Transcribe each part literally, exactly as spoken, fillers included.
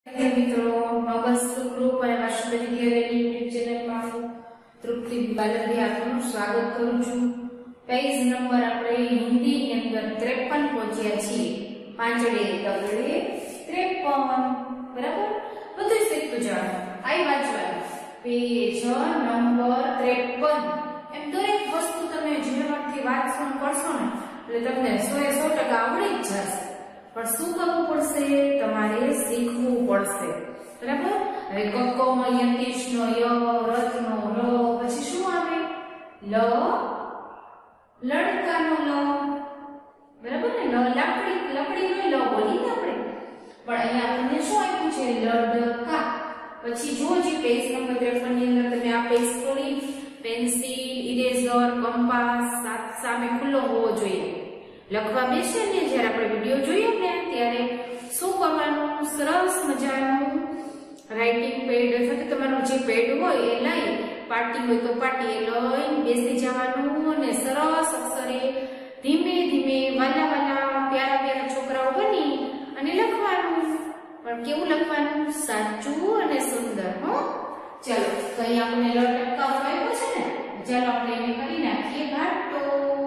મિત્રો નવસ્ત ગ્રુપ અને રાષ્ટ્રપતિ થિયરી યુટ્યુબ ચેનલમાં હું તૃપ્તિ બાલગડી આપનું સ્વાગત કરું છું. પેજ નંબર આપણે હિન્દીની અંદર ત્રેપન પહોંચ્યા છીએ. પાંચડે તગડે ત્રેપન. બરાબર, બધું શીખતું જવાનું. આઈ વાંચવાનું પેજ નંબર ત્રેપન. એમ દરેક વસ્તુ તમે ઝીણવટથી વાંચશો ને કરશો ને એટલે તમને સો એ સો ટકા આવડી જ જશે. પણ શું કરવું પડશે? તમારે શીખવું પડશે. બરાબર. હવે કક્કો માં યતીશ નો ય, રથ નો ર, પછી શું આવે? લ, લડકા નો લ. બરાબર ને? લ લાકડી, લકડી નો લ બોલી ને આપણે. પણ અહીંયા આપણને શું આપ્યું છે? લડકા. પછી જો જે પેજ નંબર ત્રેપન ની અંદર તમે આ પેજ ખોલી, પેન્સિલ, ઇરેઝર, કંપાસ સામે ખુલ્લો હોવો જોઈએ. લખવા બેસે ને જ્યારે આપણે વિડિયો જોઈએ ને ત્યારે શું કરવાનું? સરસ મજાનું રાઇટિંગ પેડ અથવા તમારું જે પેડ હોય એ લઈ, પાટી હોય તો પાટી એ લઈને બેસી જવાનું અને સરસ અક્ષરે ધીમે ધીમે વાલા વાલા પ્યારા પ્યારા છોકરાઓ બની અને લખવાનું. પણ કેવું લખવાનું? સાચું અને સુંદર. હો, ચાલો તો અહીં આપણે લટકાવ આવ્યો છે ને, ચાલો આપણે એને કરી નાખીએ ઘાટો.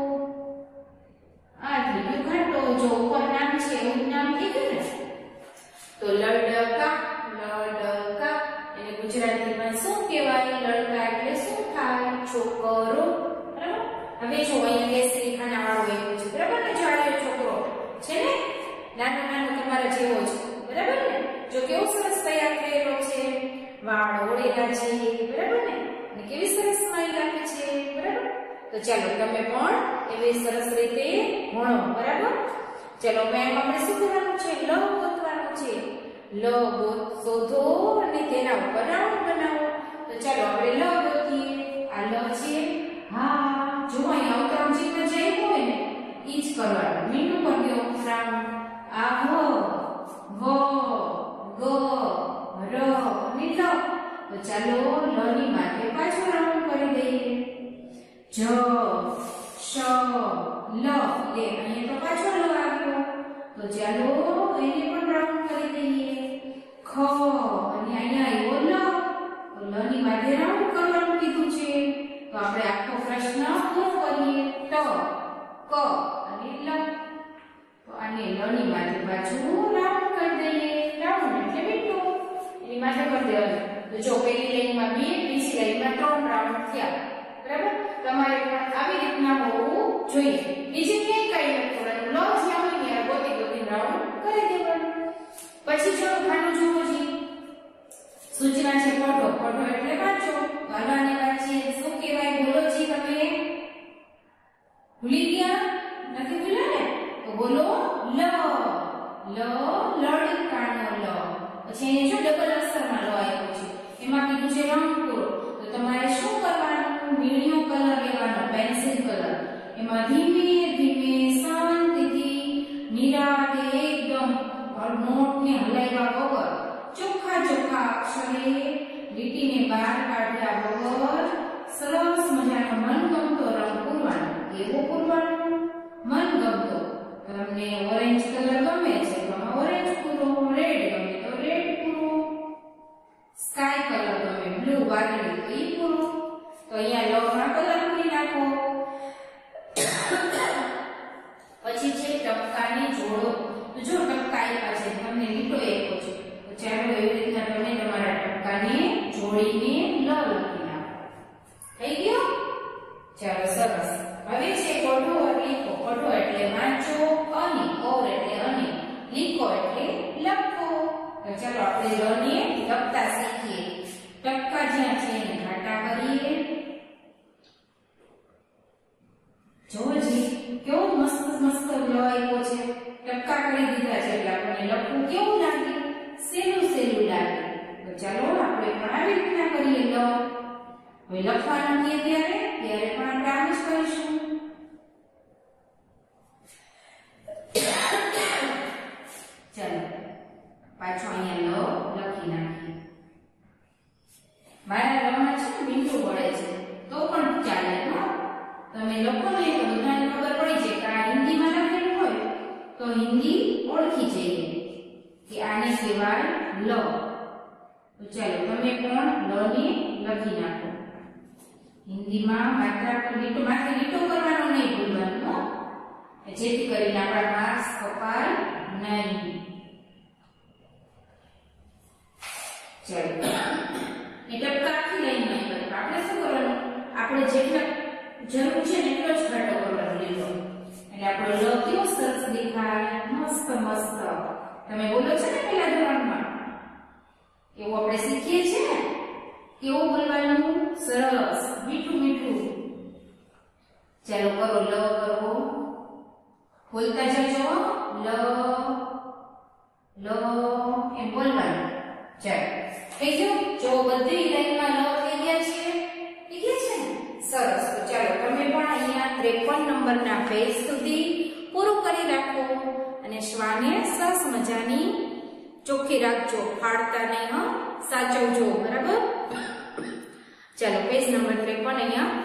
આ ત્રીજું ઘાટો. જો ઉપર નામ છે એવું નામ કીધું ને, તો લડકા. લડકા એને ગુજરાતીમાં શું કહેવાય? લડકા એટલે શું થાય? છોકરો. બરાબર. હવે જો અહીંયા કેસરી ખાના વાળો આવ્યો છે. બરાબર ને? જાડો છોકરો છે ને, નાનો નાનો તમારા જેવો છે. બરાબર ને? જો કેવો સરસ તૈયાર થયેલો છે, વાળ ઓળેલા છે. બરાબર ને? અને કેવી સરસ સ્માઈલ આપે છે. બરાબર. તો ચાલો તમે પણ એવી સરસ રીતે ભણો. બરાબર. ચાલો મેમ આપણે શું કરવાનું છે? લ ગોતવાનું છે. લ ગોત શોધો અને તેના ઉપર રાઉન્ડ બનાવો. તો ચાલો આપણે લ ગોતીએ. આ લ છે. હા, જો અહીં અવતરણ ચિહ્ન જે હોય ને ઈ જ કરવાનું. મીંડું કરી દો રાઉન્ડ. આ હ, વ, ગ, ર અને લ. તો ચાલો લ ની માથે પાછો રાઉન્ડ કરી દઈએ. જ, શ, લ. લે અહીંયા તો પાછો લ આવ્યો. તો ચાલો એને પણ રાઉન્ડ કરી દઈએ. ખ અને અહીંયા આવ્યો લ. તો લ ની માથે રાઉન્ડ કરવાનું કીધું છે. તો આપણે આખો પ્રશ્ન પૂરો કરીએ. ટ, ક અને લ. તો આને લ ની માથે પાછું રાઉન્ડ કરી દઈએ. રાઉન્ડ એટલે મીંડું. એની માથે કરી દેવાનું. તો જો પેલી લાઈનમાં બે, બીજી લાઈનમાં ત્રણ રાઉન્ડ થયા. બરાબર. તમારે પણ આવી રીતના હોવું જોઈએ. બીજે ક્યાંય કઈ નથી કરવાનું. લ જ્યાં હોય ત્યાં ગોતી ગોતી રાઉન્ડ કરી દેવાનું. પછી જો ખાનું જુઓ જી, સૂચના છે પઢો. પઢો એટલે વાંચો. વાંચવાને વાંચીએ. શું કહેવાય? બોલો જી તમે. ભૂલી ગયા? નથી ભૂલ્યા ને? તો બોલો લ. લ લડકાનો લ. પછી અહીંયા જો ડબલ અક્ષરમાં લ આવ્યો છે. એમાં કીધું છે રંગ પૂરો. તો તમારે શું કરવાનું? મીણિયો કલર લેવાનો, પેન્સિલ કલર. એમાં ધીમે ધીમે શાંતિથી નિરાતે એકદમ નોટને હલાવ્યા વગર ચોખ્ખા ચોખ્ખા અક્ષરે લીટીને બહાર કાઢ્યા વગર સરસ મજાનો મનગમતો રંગ પૂરવાનો. એવો પૂરવાનો મનગમતો. તમને ઓરેન્જ કલર ગમે છે તો ઓરેન્જ પૂરો, રેડ ગમે તો રેડ પૂરો, સ્કાય કલર ગમે બ્લુ વાદળી તો ઈ પૂરો. તો અહીંયા લ માં કલર પૂરી નાખો. પછી છે ટપકાને જોડો. તો જો ટપકા આપ્યા છે, તમને લીટો આપ્યો છે, તો ચાલો એવી રીતના તમે તમારા ટપકાને જોડીને લ લખી નાખો. થઈ ગયો? ચાલો સરસ. હવે છે પઢો અને લીખો. પઢો એટલે વાંચો, અને ઓર એટલે અને, લીખો એટલે લખો. તો ચાલો આપણે લ ને લખતા શીખીએ. ટપકા જ્યાં છે એને ઘાટા કરીએ. જોજી કેવો મસ્ત મસ્ત લ આપ્યો છે. ટપકા કરી દીધા છે એટલે આપણને લખવું કેવું લાગે? સહેલું સહેલું લાગે. તો ચાલો આપણે પણ આવી રીતના કરીએ લ. હવે લખવાનું કે ત્યારે ત્યારે પણ આપણે આમ જ કરીશું. ચાલો પાછો અહીંયા લ લખી નાખીએ. મારા લમાં છે ને મીંડું વળે છે તો પણ ચાલે. હા, તમે લખો ને તો બધાને ખબર પડી જાય કે આ હિન્દીમાં લખેલું હોય તો હિન્દી ઓળખી જઈએ કે આને કહેવાય લ. તો ચાલો તમે પણ લ ને લખી નાખો. હિન્દીમાં માત્રા પર લીટો માથે લીટો કરવાનો નહીં ભૂલવાનું હો, જેથી કરીને આપણા માર્ક્સ કપાય નહીં. ચાલો એ ટપકાથી લઈને નહીં કરવું. આપણે શું કરવાનું, આપણે જેટલા જરૂર છે ને એટલો જ ઘાટો કરવાનો લીટો, એટલે આપણો લ કેવો સરસ દેખાય, મસ્ત મસ્ત. તમે બોલો છો ને પેલા ધોરણમાં એવું આપણે શીખીએ છીએ ને, કેવું બોલવાનું, સરસ મીઠું મીઠું. ચાલો કરો, લ કરો, બોલતા જજો, લ લ એમ બોલવાનું. ચાલો થઈ ગયું? જો બધી લાઈનમાં લ થઈ ગયા છે, થઈ ગયા છે ને? સરસ. તો ચાલો તમે પણ અહીંયા ત્રેપન નંબરના પેજ સુધી પૂરું કરી રાખો અને શ્વાને સરસ મજાની ચોખ્ખી રાખજો, ફાડતા નહીં, હા, સાચવજો, બરાબર? ચાલો પેજ નંબર ત્રેપન અહીંયા